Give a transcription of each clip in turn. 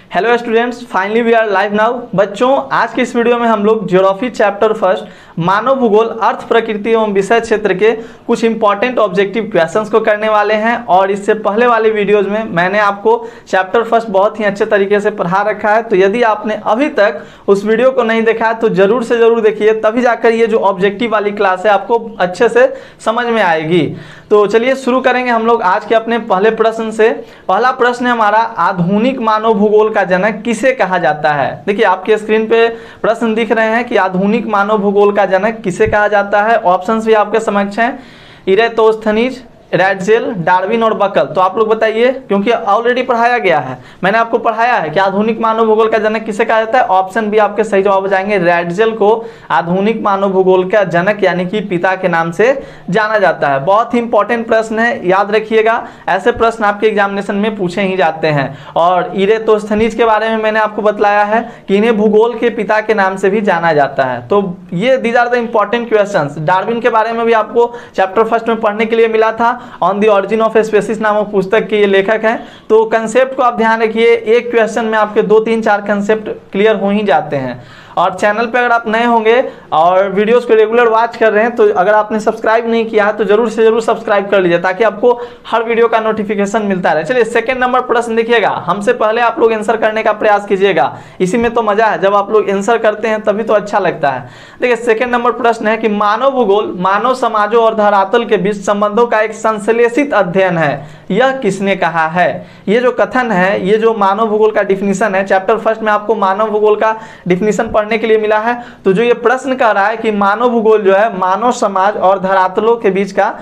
Hello students, finally we are live now. बच्चों, आज के इस वीडियो में हम लोग ज्योग्राफी चैप्टर फर्स्ट मानव भूगोल अर्थ प्रकृति एवं विषय क्षेत्र के कुछ इंपॉर्टेंट ऑब्जेक्टिव क्वेश्चंस को करने वाले हैं। और इससे पहले वाले वीडियोज में मैंने आपको चैप्टर फर्स्ट बहुत ही अच्छे तरीके से पढ़ा रखा है। तो यदि आपने अभी तक उस वीडियो को नहीं देखा है तो जरूर से जरूर देखिए, तभी जाकर ये जो ऑब्जेक्टिव वाली क्लास है आपको अच्छे से समझ में आएगी। तो चलिए शुरू करेंगे हम लोग आज के अपने पहले प्रश्न से। पहला प्रश्न है हमारा, आधुनिक मानव भूगोल का जनक किसे कहा जाता है। देखिए आपके स्क्रीन पे प्रश्न दिख रहे हैं कि आधुनिक मानव भूगोल का जनक किसे कहा जाता है। ऑप्शंस भी आपके समक्ष हैं, इरेतोस्थनीज, रैटजेल, डार्विन और बकल। तो आप लोग बताइए, क्योंकि ऑलरेडी पढ़ाया गया है, मैंने आपको पढ़ाया है कि आधुनिक मानव भूगोल का जनक किसे कहा जाता है। ऑप्शन बी आपके सही जवाब हो जाएंगे। रैटजेल को आधुनिक मानव भूगोल का जनक यानी कि पिता के नाम से जाना जाता है। बहुत ही इंपॉर्टेंट प्रश्न है, याद रखिएगा, ऐसे प्रश्न आपके एग्जामिनेशन में पूछे ही जाते हैं। और इरेतोस्थनीज के बारे में मैंने आपको बतलाया है कि इन्हें भूगोल के पिता के नाम से भी जाना जाता है। तो ये these are the important questions. Darwin के बारे में भी आपको चैप्टर फर्स्ट में पढ़ने के लिए मिला था। On the origin of species नामक पुस्तक के ये लेखक हैं। तो कंसेप्ट को आप ध्यान रखिए, एक क्वेश्चन में आपके 2-3-4 कंसेप्ट क्लियर हो ही जाते हैं। और चैनल पे अगर आप नए होंगे और वीडियोस को रेगुलर वॉच कर रहे हैं तो अगर आपने सब्सक्राइब नहीं किया है तो जरूर से जरूर सब्सक्राइब कर लीजिए, ताकि आपको हर वीडियो का नोटिफिकेशन मिलता रहे। चलिए सेकंड नंबर प्रश्न देखिएगा, हमसे पहले आप लोग आंसर करने का प्रयास कीजिएगा, इसी में तो मजा है, जब आप लोग आंसर करते हैं तभी तो अच्छा लगता है। देखिए सेकंड नंबर प्रश्न है कि मानव भूगोल मानव समाजों और धरातल के बीच संबंधों का एक संश्लेषित अध्ययन है, यह किसने कहा है। ये जो कथन है, ये जो मानव भूगोल का डिफिनीशन है, चैप्टर फर्स्ट में आपको मानव भूगोल का डिफिनीशन पढ़ने के लिए मिला है। तो जो ये प्रश्न कर रहा है कि मानव भूगोल जो है मानव समाज और धरातलों के बीच का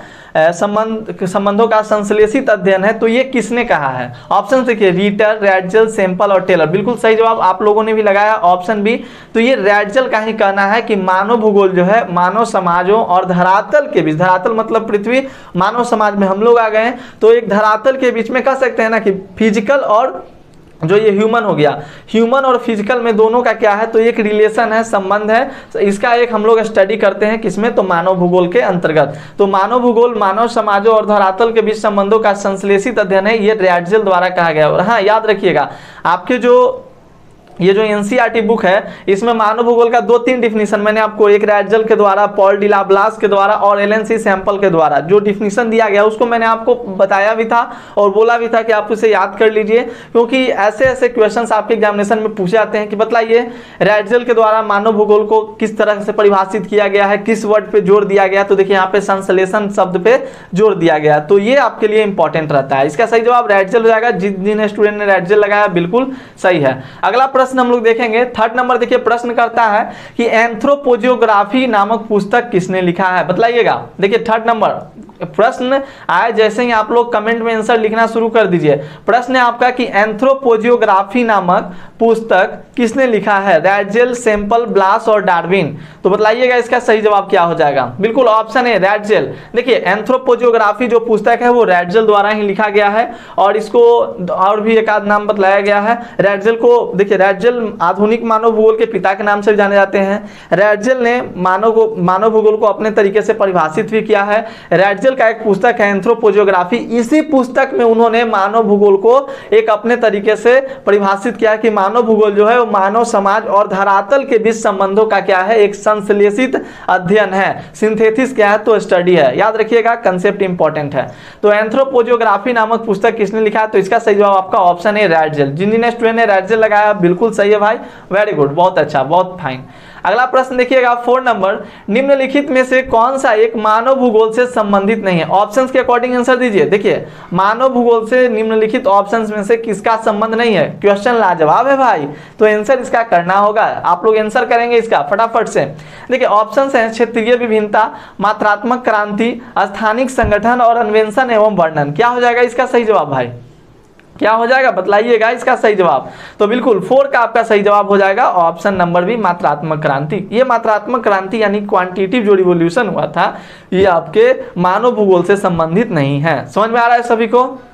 संबंधों का संश्लेषित अध्ययन है, तो ये किसने कहा है। ऑप्शन देखिए, रीटर, रैटजेल, सैंपल और टेलर। बिल्कुल सही जवाब आप लोगों ने भी लगाया ऑप्शन बी। तो ये रैटजेल का ही कहना है कि मानव भूगोल जो है मानव समाजों और धरातल के बीच, धरातल मतलब पृथ्वी, मानव समाज में हम लोग आ गए, तो एक धरातल के बीच में कह सकते हैं ना कि फिजिकल और जो ये ह्यूमन हो गया, ह्यूमन और फिजिकल में दोनों का क्या है, तो एक रिलेशन है, संबंध है। इसका एक हम लोग स्टडी करते हैं किसमें, तो मानव भूगोल के अंतर्गत। तो मानव भूगोल मानव समाजों और धरातल के बीच संबंधों का संश्लेषित अध्ययन है, ये रैटजेल द्वारा कहा गया। और हाँ, याद रखिएगा, आपके जो ये जो एनसीईआरटी बुक है इसमें मानव भूगोल का 2-3 डिफिनीशन मैंने आपको, एक रैटजेल के द्वारा, पॉल डी लाब्लास के द्वारा और एलएनसी सैंपल के द्वारा जो डिफिनीशन दिया गया उसको मैंने आपको बताया भी था और बोला भी था कि आप उसे याद कर लीजिए, क्योंकि ऐसे ऐसे क्वेश्चंस आपके एग्जामिनेशन में पूछे जाते हैं कि बतलाइए रैटजेल के द्वारा मानव भूगोल को किस तरह से परिभाषित किया गया है, किस वर्ड पे जोर दिया गया। तो देखिए यहाँ पे संश्लेषण शब्द पे जोर दिया गया, तो ये आपके लिए इंपॉर्टेंट रहता है। इसका सही जवाब रैटजेल हो जाएगा। जिन स्टूडेंट ने रैटजेल लगाया बिल्कुल सही है। अगला प्रश्न हम लोग देखेंगे, थर्ड नंबर। देखिए प्रश्न करता है कि एंथ्रोपोजियोग्राफी नामक पुस्तक किसने लिखा है, बताइएगा। देखिए थर्ड नंबर प्रश्न आए जैसे ही आप लोग कमेंट में आंसर लिखना शुरू कर दीजिए। प्रश्न है आपका कि एंथ्रोपोजियोग्राफी नामक पुस्तक किसने लिखा है, रैटजेल, सैंपल, ब्लास और डार्विन। तो बताइएगा इसका सही जवाब क्या हो जाएगा। बिल्कुल ऑप्शन है रैटजेल। देखिए एंथ्रोपोजियोग्राफी जो पुस्तक है वो रैटजेल द्वारा ही लिखा गया है और इसको और भी एक आध नाम बतलाया गया है। रैटजेल को देखिए, रैटजेल आधुनिक मानव भूगोल के पिता के नाम से जाने जाते हैं। रैटजेल ने मानव भूगोल को अपने तरीके से परिभाषित भी किया है। रैटजेल का एक पुस्तक है एंथ्रोपोजियोग्राफी, इसी पुस्तक में उन्होंने मानव भूगोल को एक अपने तरीके से परिभाषित किया कि मानव भूगोल जो है वो मानव समाज और धरातल के बीच संबंधों का क्या है, एक संश्लेषित अध्ययन है। सिंथेसिस क्या है, तो स्टडी है। याद रखिएगा, कंसेप्ट इंपॉर्टेंट है। तो एंथ्रोपोजियोग्राफी नामक पुस्तक किसने लिखा है, तो इसका सही जवाब आपका ऑप्शन है रैटजेल। जिन स्टूडेंट ने रैटजेल लगाया बिल्कुल सही है भाई, वेरी गुड, बहुत अच्छा, बहुत फाइन। अगला प्रश्न देखिएगा 4 नंबर, निम्नलिखित में से कौन सा एक मानव भूगोल से संबंधित नहीं है। ऑप्शंस के अकॉर्डिंग आंसर दीजिए। देखिए मानव भूगोल से निम्नलिखित ऑप्शंस में से किसका संबंध नहीं है। क्वेश्चन लाजवाब है भाई, तो आंसर इसका करना होगा। आप लोग आंसर करेंगे इसका फटाफट से। देखिए ऑप्शंस हैं क्षेत्रीय विभिन्नता, मात्रात्मक क्रांति, स्थानिक संगठन और अन्वेषण एवं वर्णन। क्या हो जाएगा इसका सही जवाब भाई, क्या हो जाएगा बताइएगा इसका सही जवाब। तो बिल्कुल 4 का आपका सही जवाब हो जाएगा ऑप्शन नंबर बी, मात्रात्मक क्रांति। ये मात्रात्मक क्रांति यानी क्वांटिटेटिव जो रिवॉल्यूशन हुआ था, ये आपके मानव भूगोल से संबंधित नहीं है। समझ में आ रहा है सभी को।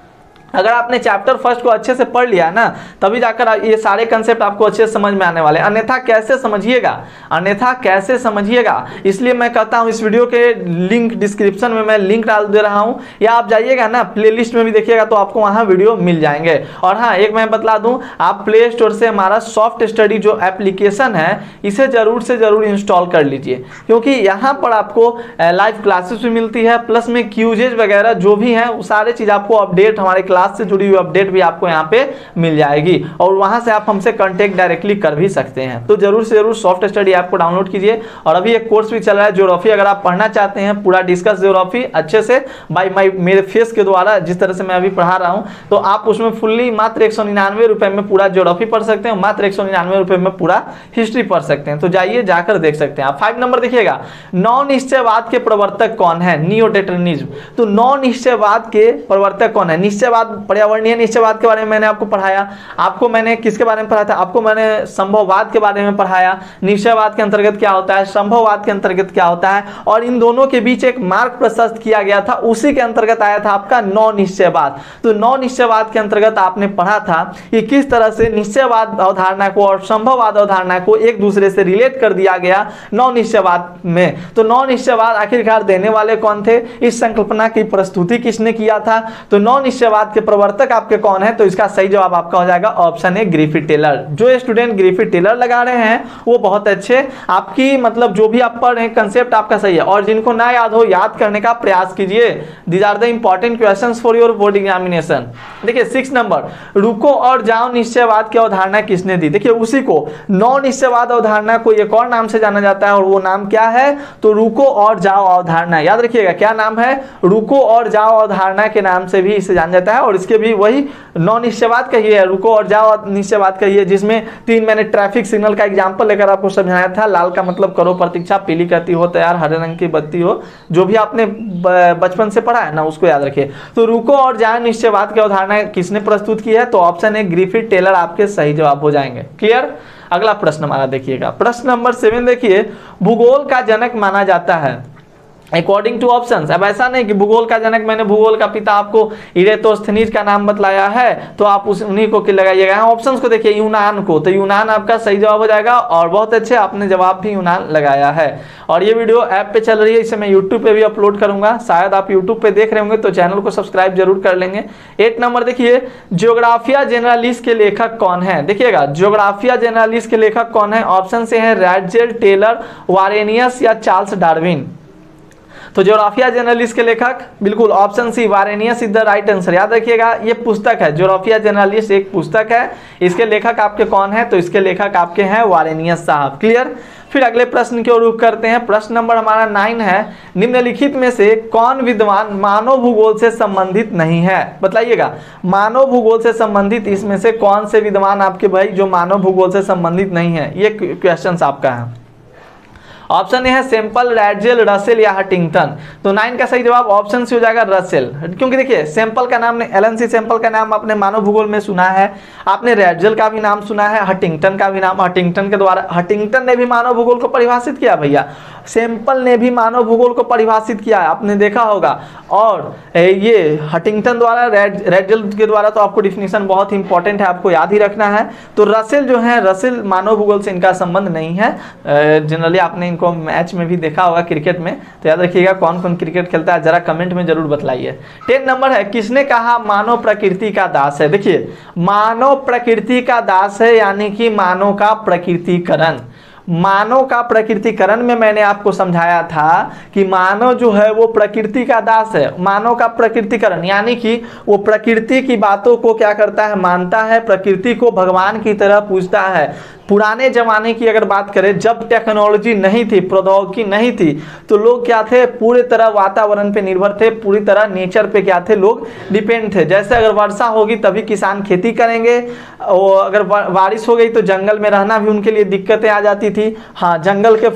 अगर आपने चैप्टर फर्स्ट को अच्छे से पढ़ लिया है ना, तभी जाकर ये सारे कंसेप्ट आपको अच्छे से समझ में आने वाले, अन्यथा कैसे समझिएगा। इसलिए मैं कहता हूँ इस वीडियो के लिंक डिस्क्रिप्शन में मैं लिंक डाल दे रहा हूँ, या आप जाइएगा ना प्लेलिस्ट में भी देखिएगा तो आपको वहाँ वीडियो मिल जाएंगे। और हाँ, एक मैं बतला दूँ, आप प्ले स्टोर से हमारा सॉफ्ट स्टडी जो एप्लीकेशन है इसे जरूर से जरूर इंस्टॉल कर लीजिए, क्योंकि यहाँ पर आपको लाइव क्लासेस भी मिलती है, प्लस में क्यूजेज वगैरह जो भी हैं वो सारे चीज़ आपको अपडेट, हमारे क्लास से जुड़ी हुई अपडेट भी आपको यहाँ पे मिल जाएगी, और वहां से आप हमसे कांटेक्ट डायरेक्टली कर भी सकते हैं। तो जरूर से जरूर सॉफ्ट स्टडी ऐप को डाउनलोड कीजिए। और अभी एक कोर्स भी चल रहा है ज्योग्राफी, अगर आप पढ़ना चाहते हैं पूरा डिस्कस ज्योग्राफी अच्छे से मेरे फेस के द्वारा, जिस तरह से मैं अभी पढ़ा रहा हूं, तो आप उसमें फुल्ली मात्र 199 रुपए में पूरा ज्योग्राफी पढ़ सकते हैं, मात्र 199 रुपए में पूरा हिस्ट्री पढ़ सकते हैं। तो जाइए जाकर देख सकते हैं आप। 5 नंबर देखिएगा, नौ निश्चयवाद के प्रवर्तक कौन है? नियोडेटर्मिनिज्म। तो नौ निश्चयवाद के प्रवर्तक कौन है? निश्चयवाद, पर्यावरणीय निश्चयवाद के बारे में मैंने आपको पढ़ाया, आपको मैंने किसके बारे में पढ़ाया था? आपको मैंने संभववाद के बारे में पढ़ाया, निश्चयवाद के अंतर्गत क्या होता है, संभववाद के अंतर्गत क्या होता है, और इन दोनों के बीच एक मार्ग प्रशस्त किया गया था, उसी के अंतर्गत आया था आपका नौ निश्चयवाद। तो नौ निश्चयवाद के अंतर्गत आपने पढ़ा था कि किस तरह से निश्चयवाद अवधारणा को और संभववाद अवधारणा को एक दूसरे से रिलेट कर दिया गया नौ निश्चयवाद में। तो नौ निश्चयवाद आखिरकार देने वाले कौन थे, इस संकल्पना की प्रस्तुति किसने किया था? तो नौ निश्चयवाद के प्रवर्तक आपके कौन है? तो इसका सही जवाब आपका हो जाएगा ऑप्शन ए, ग्रिफिथ टेलर। जो स्टूडेंट ग्रिफिथ टेलर लगा रहे हैं वो बहुत अच्छे, आपकी मतलब जो भी आप पढ़ रहे हैं कंसेप्ट आपका सही है, और जिनको ना याद हो याद करने का प्रयास कीजिए। These are the important questions for your board examination. देखिए 6 नंबर, रुको और जाओ निश्चयवाद की अवधारणा किसने दी? देखिए उसी को, नौ निश्चयवाद अवधारणा को एक और नाम से जाना जाता है, और वो नाम क्या है? तो रुको और जाओ अवधारणा। याद रखिएगा क्या नाम है? रुको और जाओ अवधारणा के नाम से भी इसे जाना जाता है, और इसके भी वही नौ निश्चयवाद का ही है, रुको और जाओ निश्चयवाद का ही है, जिसमें 3 मैंने ट्रैफिक सिग्नल का एग्जांपल लेकर आपको समझाया था। लाल का मतलब करो प्रतीक्षा, पीली कहती हो तैयार, हरे रंग की बत्ती हो, जो भी आपने बचपन से पढ़ा है ना उसको याद रखिए। तो रुको और जाओ निश्चयवाद की अवधारणा किसने प्रस्तुत की है? तो ऑप्शन है ग्रिफिथ टेलर आपके सही जवाब हो जाएंगे। क्लियर? अगला प्रश्न हमारा देखिएगा, प्रश्न नंबर 7 देखिए, भूगोल का जनक माना जाता है अकॉर्डिंग टू ऑप्शंस। अब ऐसा नहीं कि भूगोल का जनक, मैंने भूगोल का पिता आपको इरेतोस्थनीज का नाम बतलाया है तो आप उन्हीं को लगाइएगा। ऑप्शंस को देखिए, यूनान को, तो यूनान आपका सही जवाब हो जाएगा, और बहुत अच्छे आपने जवाब भी यूनान लगाया है। और ये वीडियो ऐप पे चल रही है, इसे मैं यूट्यूब पे भी अपलोड करूंगा, शायद आप यूट्यूब पे देख रहे होंगे तो चैनल को सब्सक्राइब जरूर कर लेंगे। 8 नंबर देखिए, ज्योग्राफिया जेनरालिस के लेखक कौन है? देखिएगा ज्योग्राफिया जेनरालिस के लेखक कौन है? ऑप्शन से है रैडजेल, टेलर, वारेनियस या चार्ल्स डार्विन। तो ज्योग्राफिया जेनरालिस के लेखक बिल्कुल option C, Varenius is the right answer. याद रखिएगा ये पुस्तक है, ज्योग्राफिया जेनरालिस एक पुस्तक है, इसके लेखक आपके कौन है? तो इसके लेखक आपके हैं वारेनियस साहब। क्लियर? फिर अगले प्रश्न की ओर रुख करते हैं। प्रश्न नंबर हमारा 9 है, निम्नलिखित में से कौन विद्वान मानव भूगोल से संबंधित नहीं है? बताइएगा, मानव भूगोल से संबंधित इसमें से कौन से विद्वान आपके भाई जो मानव भूगोल से संबंधित नहीं है? ये क्वेश्चन आपका है। ऑप्शन ए है सैंपल, रैडजेल, रसेल या हंटिंगटन। तो 9 का सही जवाब ऑप्शन सी हो जाएगा रसेल, क्योंकि देखिए सैंपल का नाम, एलन सी सैंपल का नाम आपने मानव भूगोल में सुना है, आपने रैडजेल का भी नाम सुना है, हंटिंगटन का भी नाम, हंटिंगटन के द्वारा, हंटिंगटन ने भी मानव भूगोल को परिभाषित किया भैया, सैंपल ने भी मानव भूगोल को परिभाषित किया, आपने देखा होगा। और ये हंटिंगटन द्वारा, रैडजेल के द्वारा, तो आपको डिफिनीशन बहुत इंपॉर्टेंट है, आपको याद ही रखना है। तो रसेल जो है, रसेल मानव भूगोल से इनका संबंध नहीं है। जनरली आपने इनको मैच में भी देखा होगा क्रिकेट में, तो याद रखिएगा कौन कौन क्रिकेट खेलता है, जरा कमेंट में जरूर बताइए। 10 नंबर है, किसने कहा मानव प्रकृति का दास है? देखिए मानव प्रकृति का दास है, यानी कि मानव का प्रकृतिकरण। मानव का प्रकृतिकरण में मैंने आपको समझाया था कि मानव जो है वो प्रकृति का दास है। मानव का प्रकृतिकरण यानी कि वो प्रकृति की बातों को क्या करता है, मानता है, प्रकृति को भगवान की तरह पूजता है। पुराने जमाने की अगर बात करें, जब टेक्नोलॉजी नहीं थी, प्रौद्योगिकी नहीं थी, तो लोग क्या थे, पूरी तरह वातावरण पे निर्भर थे, पूरी तरह नेचर पे क्या थे, लोग डिपेंड थे। जैसे अगर वर्षा होगी तभी किसान खेती करेंगे, और अगर बारिश हो गई तो जंगल में रहना भी उनके लिए दिक्कतें आ जाती थी। हाँ, जंगल के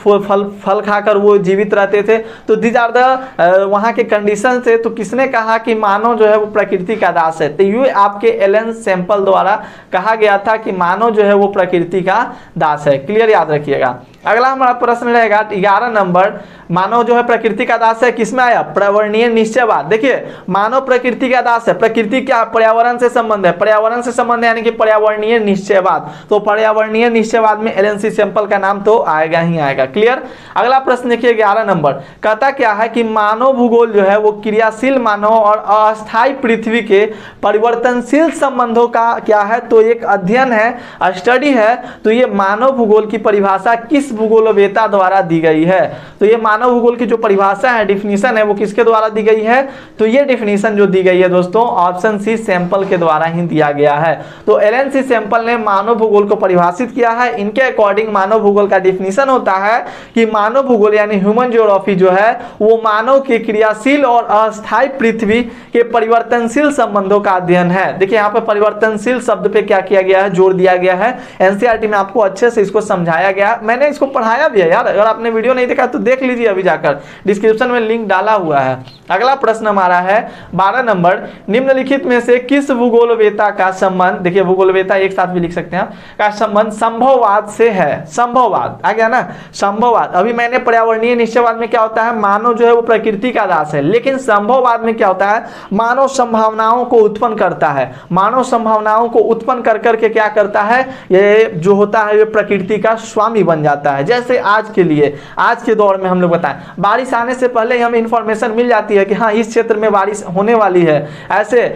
फल खाकर वो जीवित रहते थे। तो दीज आर द वहाँ के कंडीशन थे। तो किसने कहा कि मानव जो है वो प्रकृति का दास है? तो ये आपके एलन सैंपल द्वारा कहा गया था कि मानव जो है वो प्रकृति प्रकृति का दास है। क्लियर, याद रखिएगा। अगला हमारा प्रश्न रहेगा 11 नंबर, मानव जो है प्रकृति का दास है, किसमें आया? पर्यावरणीय निश्चयवाद। देखिए मानव प्रकृति का दास है, प्रकृति क्या? पर्यावरण से संबंध है, पर्यावरण से संबंध है यानी कि पर्यावरणीय निश्चयवाद। तो पर्यावरणीय निश्चयवाद में एलन सैंपल का नाम तो आएगा ही आएगा। क्लियर। अगला प्रश्न देखिए 11 नंबर, कहता क्या है कि मानव भूगोल जो है वो क्रियाशील मानव और अस्थायी पृथ्वी के परिवर्तनशील संबंधों का क्या है? तो एक अध्ययन है, स्टडी है। तो ये मानव भूगोल की परिभाषा किस भूगोलवेत्ता द्वारा दी गई है? तो ये मानव भूगोल की जो परिभाषा है, डिफिनीशन है, वो किसके द्वारा दी गई है? तो ये डिफिनीशन जो दी गई है दोस्तों, ऑप्शन सी सैंपल के द्वारा ही दिया गया है। तो एलन सैंपल ने मानव भूगोल को परिभाषित किया है। इनके अकॉर्डिंग मानव भूगोल का डिफिनीशन होता है कि मानव भूगोल यानी ह्यूमन ज्योग्राफी जो है वो मानव के क्रियाशील और अस्थायी पृथ्वी के परिवर्तनशील संबंधों का अध्ययन है। देखिए यहाँ पे परिवर्तनशील शब्द पे क्या किया गया है? जोर दिया गया है। एनसीईआरटी में आपको अच्छे से इसको समझाया गया, मैंने इसको पढ़ाया भी है यार, अगर आपने वीडियो नहीं देखा तो देख लीजिए, अभी जाकर डिस्क्रिप्शन में लिंक डाला हुआ है। अगला प्रश्न हमारा है 12 नंबर, निम्नलिखित में से किस भूगोलवेत्ता का संबंध, देखिए भूगोलवेत्ता एक साथ भी लिख सकते हैं, का संबंध संभववाद से है? संभववाद आ गया ना, संभववाद। अभी मैंने पर्यावरणीय निश्चयवाद में क्या होता है? मानव जो है वो प्रकृति का दास है, लेकिन संभववाद में क्या होता है? मानव संभावनाओं को उत्पन्न करता है, मानव संभावनाओं को उत्पन्न कर करके क्या करता है? ये जो होता है ये प्रकृति का स्वामी बन जाता है। जैसे आज के लिए, आज के दौर में हम लोग बताएं, बारिश आने से पहले ही हमें इंफॉर्मेशन मिल जाती है कि हाँ इस क्षेत्र में बारिश होने वाली है। ऐसे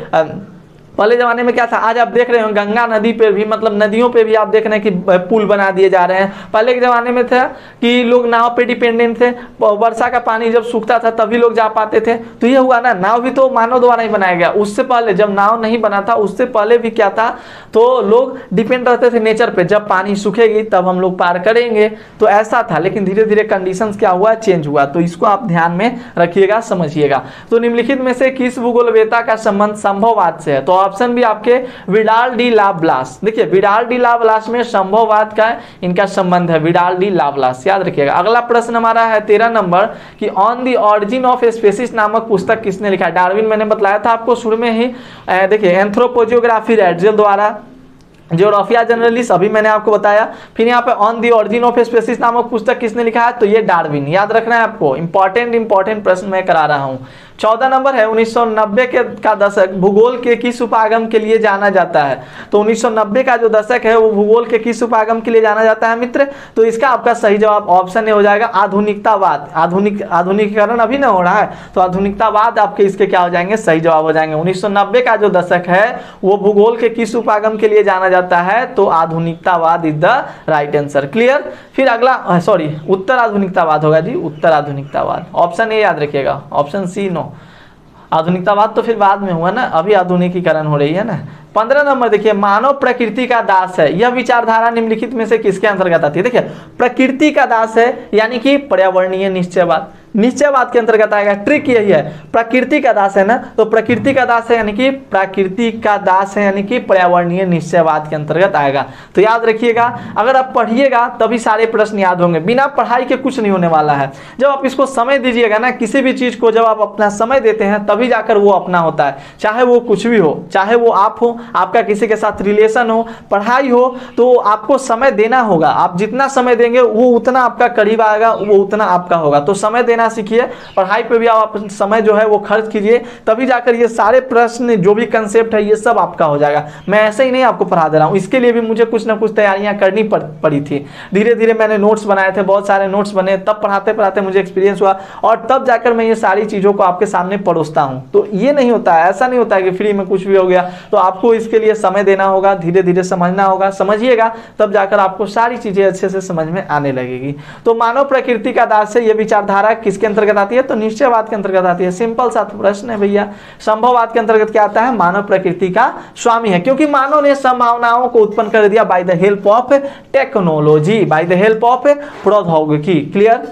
पहले जमाने में क्या था? आज आप देख रहे हो गंगा नदी पे भी, मतलब नदियों पे भी आप देख रहे हैं कि पुल बना दिए जा रहे हैं। पहले के जमाने में था कि लोग नाव पे डिपेंडेंट थे, वर्षा का पानी जब सूखता था तभी लोग जा पाते थे। तो ये हुआ ना, नाव भी तो मानव द्वारा ही बनाया गया। उससे पहले जब नाव नहीं बना था उससे पहले भी क्या था? तो लोग डिपेंड रहते थे नेचर पे, जब पानी सूखेगी तब हम लोग पार करेंगे। तो ऐसा था, लेकिन धीरे धीरे कंडीशंस क्या हुआ? चेंज हुआ। तो इसको आप ध्यान में रखिएगा, समझिएगा। तो निम्नलिखित में से किस भूगोलवेत्ता का संबंध संभववाद से है? तो ऑप्शन भी आपके विडाल डी लाप्लास। देखिए विडाल डी लाप्लास में संभववाद का इनका संबंध है, विडाल डी लाप्लास, याद रखिएगा। अगला प्रश्न हमारा है 13 नंबर कि on the origin of species नामक पुस्तक किसने लिखा है? डार्विन, मैंने बताया था आपको शुरू में ही। देखिए एंथ्रोपोजियोग्राफी रैटजेल द्वारा, ज्योग्राफिया जनरलिस्ट अभी मैंने आपको बताया। फिर यहाँ पे on the origin of species नामक पुस्तक किसने लिखा है? तो ये डार्विन, याद रखना है आपको। इंपॉर्टेंट प्रश्न मैं करा रहा हूँ। 14 नंबर है 1990 का दशक भूगोल के किस उपागम के लिए जाना जाता है? तो 1990 का जो दशक है वो भूगोल के किस उपागम के लिए जाना जाता है मित्र? तो इसका आपका सही जवाब ऑप्शन ए हो जाएगा आधुनिकतावाद। आधुनिकीकरण अभी ना हो रहा है, तो आधुनिकतावाद आपके इसके क्या हो जाएंगे? सही जवाब हो जाएंगे। 1990 का जो दशक है वो भूगोल के किस उपागम के लिए जाना जाता है? तो आधुनिकतावाद is the right answer. Clear. फिर अगला उत्तर आधुनिकतावाद होगा जी, उत्तर आधुनिकतावाद। ऑप्शन ए याद रखिएगा, ऑप्शन सी नो। आधुनिकतावाद तो फिर बाद में हुआ ना, अभी आधुनिकीकरण हो रही है ना। 15 नंबर देखिए, मानव प्रकृति का दास है, यह विचारधारा निम्नलिखित में से किसके अंतर्गत आती है? देखिए प्रकृति का दास है यानी कि पर्यावरणीय निश्चयवाद, निश्चयवाद के अंतर्गत आएगा। ट्रिक यही है, प्रकृति का दास है ना, तो प्रकृति का दास है यानी कि प्रकृति का दास है यानी कि पर्यावरणीय निश्चयवाद के अंतर्गत आएगा। तो याद रखिएगा, अगर आप पढ़िएगा तभी सारे प्रश्न याद होंगे, बिना पढ़ाई के कुछ नहीं होने वाला है। जब आप इसको समय दीजिएगा ना, किसी भी चीज को जब आप अपना समय देते हैं तभी जाकर वो अपना होता है, चाहे वो कुछ भी हो, चाहे वो आप हो, आपका किसी के साथ रिलेशन हो, पढ़ाई हो, तो आपको समय देना होगा। आप जितना समय देंगे वो उतना आपका करीब आएगा, वो उतना आपका होगा। तो समय देना सीखिए, पढ़ाई पे भी आप समय जो है वो खर्च कीजिए, तभी जाकर ये सारे प्रश्न जो भी कंसेप्ट है ये सब आपका हो जाएगा। मैं ऐसे ही नहीं आपको पढ़ा दे रहा हूँ, इसके लिए भी मुझे कुछ ना कुछ तैयारियां करनी पड़ी थी। धीरे धीरे मैंने नोट्स बनाए थे, बहुत सारे नोट्स बने, तब पढ़ाते पढ़ाते मुझे एक्सपीरियंस हुआ और तब जाकर मैं ये सारी चीज़ों को आपके सामने परोसता हूँ। तो ये नहीं होता है, ऐसा नहीं होता है कि फ्री में कुछ भी हो गया। तो आपको इसके लिए समय देना होगा, धीरे धीरे समझना होगा, समझिएगा तब जाकर आपको सारी चीज़ें अच्छे से समझ में आने लगेगी। तो मानव प्रकृति का दास है, ये विचारधारा किसके अंतर्गत आती है? तो निश्चयवाद के अंतर्गत आती है। सिंपल सा प्रश्न है भैया। संभववाद के अंतर्गत क्या आता है? मानव प्रकृति का स्वामी है, क्योंकि मानव ने संभावनाओं को उत्पन्न कर दिया by the help of technology, by the help of प्रौद्योगिकी। क्लियर।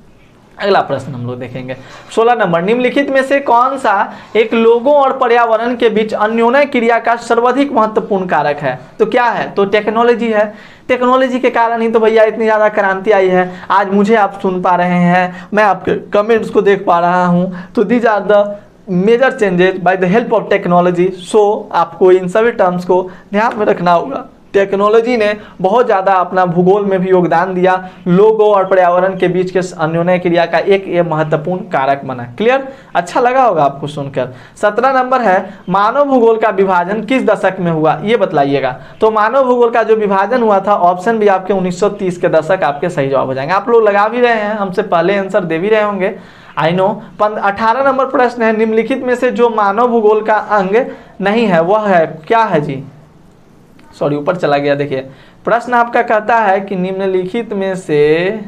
अगला प्रश्न हम लोग देखेंगे 16 नंबर, निम्नलिखित में से कौन सा एक लोगों और पर्यावरण के बीच अन्योन्य क्रिया का सर्वाधिक महत्वपूर्ण कारक है? तो क्या है? तो टेक्नोलॉजी है। टेक्नोलॉजी के कारण ही तो भैया इतनी ज़्यादा क्रांति आई है। आज मुझे आप सुन पा रहे हैं, मैं आपके कमेंट्स को देख पा रहा हूँ। तो these are the major changes by the help of technology. So आपको इन सभी टर्म्स को ध्यान में रखना होगा। टेक्नोलॉजी ने बहुत ज़्यादा अपना भूगोल में भी योगदान दिया, लोगों और पर्यावरण के बीच के अन्योन्य क्रिया का एक ये महत्वपूर्ण कारक बना। क्लियर, अच्छा लगा होगा आपको सुनकर। 17 नंबर है, मानव भूगोल का विभाजन किस दशक में हुआ, ये बतलाइएगा। तो मानव भूगोल का जो विभाजन हुआ था, ऑप्शन भी आपके 1930 के दशक आपके सही जवाब हो जाएंगे। आप लोग लगा भी रहे हैं, हमसे पहले आंसर दे भी रहे होंगे, आई नो। 18 नंबर प्रश्न है, निम्नलिखित में से जो मानव भूगोल का अंग नहीं है वह है क्या है जी। सॉरी, ऊपर चला गया। देखिए प्रश्न आपका कहता है कि निम्नलिखित में से,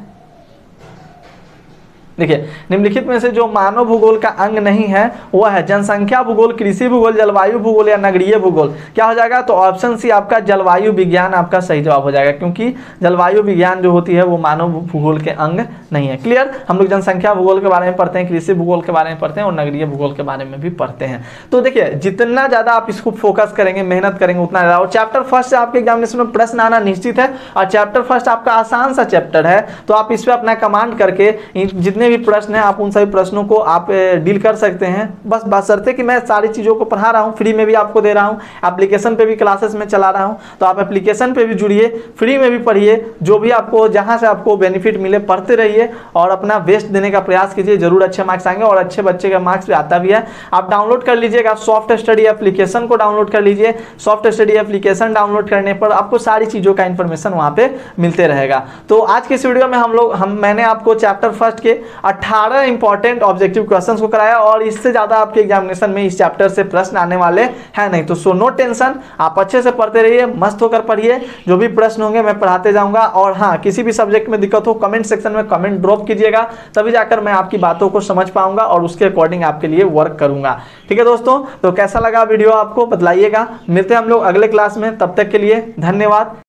देखिए निम्नलिखित में से जो मानव भूगोल का अंग नहीं है वह है जनसंख्या भूगोल, कृषि भूगोल, जलवायु भूगोल या नगरीय भूगोल। क्या हो जाएगा, तो ऑप्शन सी आपका जलवायु विज्ञान आपका सही जवाब हो जाएगा, क्योंकि जलवायु विज्ञान जो होती है वो मानव भूगोल के अंग नहीं है। क्लियर, हम लोग जनसंख्या भूगोल के बारे में पढ़ते हैं, कृषि भूगोल के बारे में पढ़ते हैं और नगरीय भूगोल के बारे में भी पढ़ते हैं। तो देखिए जितना ज्यादा आप इसको फोकस करेंगे, मेहनत करेंगे, उतना ज्यादा। और चैप्टर फर्स्ट से आपके एग्जामिनेशन में प्रश्न आना निश्चित है, और चैप्टर फर्स्ट आपका आसान सा चैप्टर है, तो आप इस पर अपना कमांड करके जितने भी प्रश्न हैं आप उन सभी प्रश्नों को आप डील कर सकते हैं। बस बशर्ते कि मैं सारी चीज़ों को पढ़ा रहा हूँ, फ्री में भी आपको दे रहा हूँ, एप्लीकेशन पे भी क्लासेस में चला रहा हूँ, तो आप एप्लीकेशन पे भी जुड़िए, फ्री में भी पढ़िए, जो भी आपको जहाँ से आपको बेनिफिट मिले पढ़ते रहिए और अपना बेस्ट देने का प्रयास कीजिए। जरूर अच्छे मार्क्स आएंगे, और अच्छे बच्चे का मार्क्स भी आता भी है। आप डाउनलोड कर लीजिएगा सॉफ्ट स्टडी एप्लीकेशन को, डाउनलोड कर लीजिए। सॉफ्ट स्टडी एप्लीकेशन डाउनलोड करने पर आपको सारी चीज़ों का इन्फॉर्मेशन वहाँ पे मिलते रहेगा। तो आज के इस वीडियो में मैंने आपको चैप्टर फर्स्ट के 18 इंपॉर्टेंट ऑब्जेक्टिव क्वेश्चंस को कराया, और इससे ज्यादा आपके एग्जामिनेशन में इस चैप्टर से प्रश्न आने वाले हैं नहीं। तो सो नो टेंशन, आप अच्छे से पढ़ते रहिए, मस्त होकर पढ़िए, जो भी प्रश्न होंगे मैं पढ़ाते जाऊंगा। और हाँ, किसी भी सब्जेक्ट में दिक्कत हो कमेंट सेक्शन में कमेंट ड्रॉप कीजिएगा, तभी जाकर मैं आपकी बातों को समझ पाऊंगा और उसके अकॉर्डिंग आपके लिए वर्क करूंगा। ठीक है दोस्तों, तो कैसा लगा वीडियो आपको बताइएगा। मिलते हैं हम लोग अगले क्लास में, तब तक के लिए धन्यवाद।